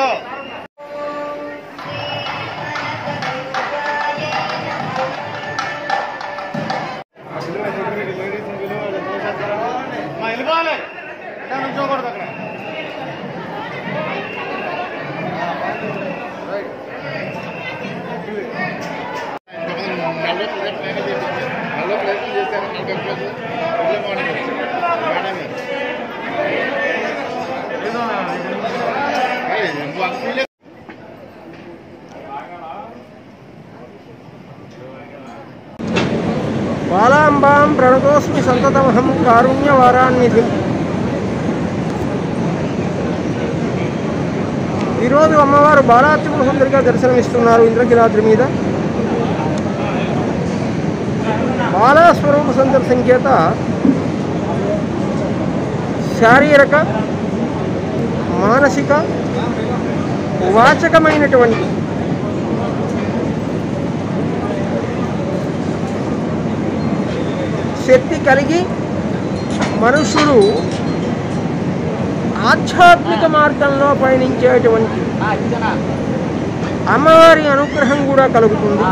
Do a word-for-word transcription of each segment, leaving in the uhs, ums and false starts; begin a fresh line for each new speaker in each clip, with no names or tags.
బాలాంబాం ప్రణతోస్మి సంతతమహం కారుణ్యవారాన్నిధిం. ఈరోజు అమ్మవారు బాలాత్రిపుర సుందరిగా దర్శనమిస్తున్నారు ఇంద్రకిలాద్రి మీద. బాలాస్వరూప సందర్శన చేత శారీరక మానసిక వాచకమైనటువంటి శక్తి కలిగి మనుషులు ఆధ్యాత్మిక మార్గంలో పయనించేటువంటి అమ్మవారి అనుగ్రహం కూడా కలుగుతుంది.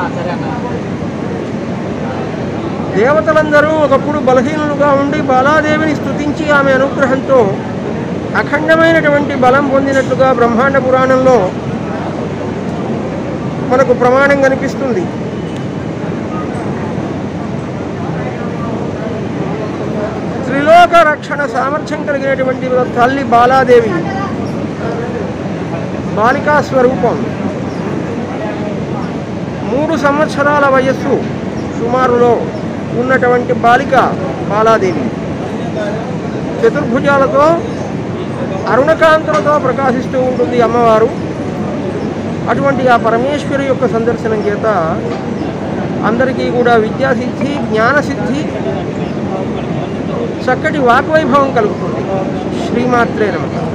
దేవతలందరూ ఒకప్పుడు బలహీనులుగా ఉండి బాలాదేవిని స్తుతించి ఆమె అనుగ్రహంతో అఖండమైనటువంటి బలం పొందినట్లుగా బ్రహ్మాండ పురాణంలో మనకు ప్రమాణం కనిపిస్తుంది. త్రిలోక రక్షణ సామర్థ్యం కలిగినటువంటి తల్లి బాలాదేవి బాలికా స్వరూపం. మూడు సంవత్సరాల వయస్సు సుమారులో ఉన్నటువంటి బాలిక బాలాదేవి చతుర్భుజాలతో అరుణకాంతులతో ప్రకాశిస్తూ ఉంటుంది అమ్మవారు. అటువంటి ఆ పరమేశ్వరి యొక్క సందర్శనం చేత అందరికీ కూడా విద్యాసిద్ధి, జ్ఞానసిద్ధి, చక్కటి వాగ్వైభవం కలుగుతుంది. శ్రీమాత్రే నమః.